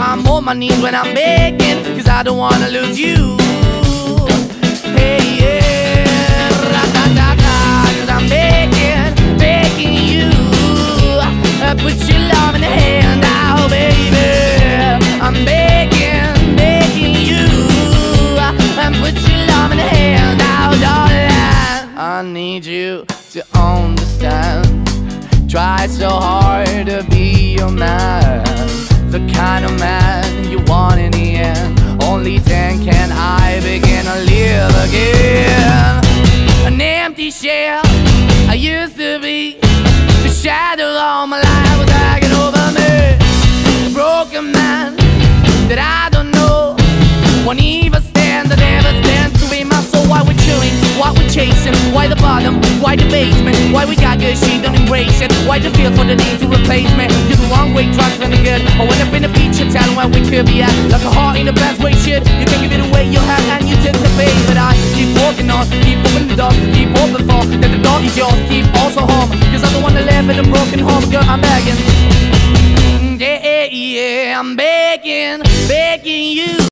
I'm on my knees when I'm begging, cause I don't wanna lose you. Hey, yeah, ra-da-da-da, cause I'm begging, begging you. Put your love in the hand now, baby. I'm begging, begging you. Put your love in the hand now, darling. I need you to understand. Try so hard to be your man, the kind of man you want in the end. Only then can I begin to live again. An empty shell I used to be, the shadow all my life was hanging over me. A broken man that I don't know won't even stand, that never stands to be my soul. Why we're chewing, why we're chasing, why the bottom, why the basement, why we got good, she don't embrace it, why the feel for the need to replace me. You're the wrong way, trying to good. I went up in the feature town where we could be at, like a heart in the best way, shit. You can give it away, you have, and you took the bait. But I keep walking on, keep opening the door, keep open for that the door is yours, keep also home, cause I'm the one that live in a broken home. Girl, I'm begging, yeah, yeah, I'm begging, begging you.